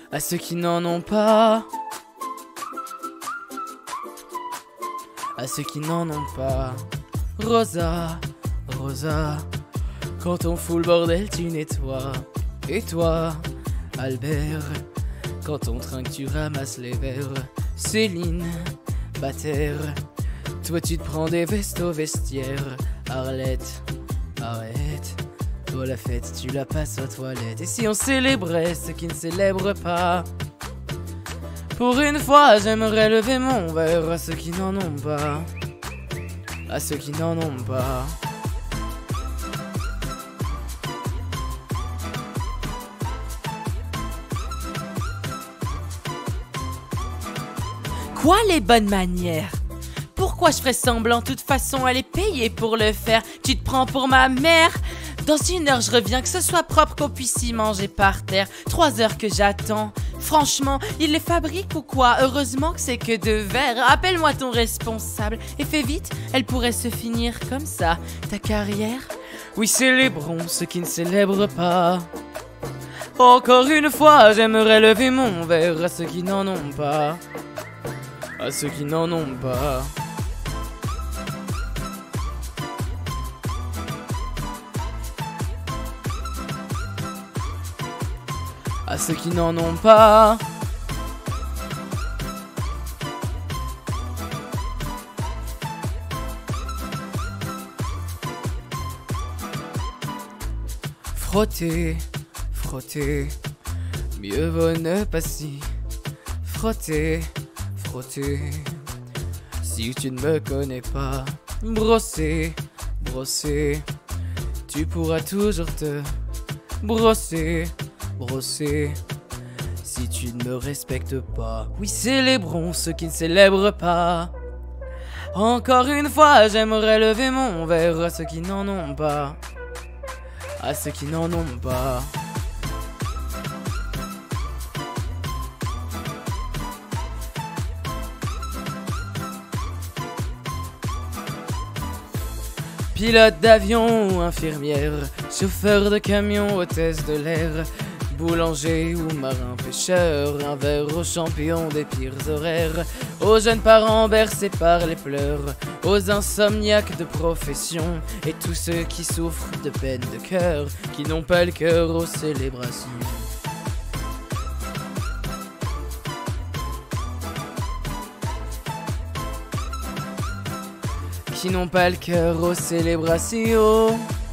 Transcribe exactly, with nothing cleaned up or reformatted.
à ceux qui n'en ont pas, à ceux qui n'en ont pas. Rosa, Rosa, quand on fout le bordel tu nettoies. Et toi, Albert, quand on trinque tu ramasses les verres. Céline, Bataire, toi tu te prends des vestes au vestiaire. Arlette, arrête, toi la fête tu la passes aux toilettes. Et si on célébrait ceux qui ne célèbrent pas? Pour une fois j'aimerais lever mon verre à ceux qui n'en ont pas, à ceux qui n'en ont pas. Quoi les bonnes manières? Pourquoi je ferais semblant? De toute façon elle est payée pour le faire. Tu te prends pour ma mère? Dans une heure je reviens, que ce soit propre, qu'on puisse y manger par terre. Trois heures que j'attends. Franchement, il les fabrique ou quoi? Heureusement que c'est que de verre. Appelle-moi ton responsable et fais vite, elle pourrait se finir comme ça, ta carrière. Oui, célébrons ceux qui ne célèbrent pas. Encore une fois, j'aimerais lever mon verre à ceux qui n'en ont pas, à ceux qui n'en ont pas. À ceux qui n'en ont pas. Frotter, frotter, mieux vaut ne pas si. Frotter, frotter, si tu ne me connais pas. Brosser, brosser, tu pourras toujours te brosser, brosser, si tu ne me respectes pas. Oui, célébrons ceux qui ne célèbrent pas. Encore une fois, j'aimerais lever mon verre à ceux qui n'en ont pas, à ceux qui n'en ont pas. Pilote d'avion ou infirmière, chauffeur de camion, hôtesse de l'air, boulanger ou marin pêcheur, un verre aux champions des pires horaires, aux jeunes parents bercés par les pleurs, aux insomniaques de profession et tous ceux qui souffrent de peine de cœur, qui n'ont pas le cœur aux célébrations. Qui n'ont pas le cœur aux célébrations.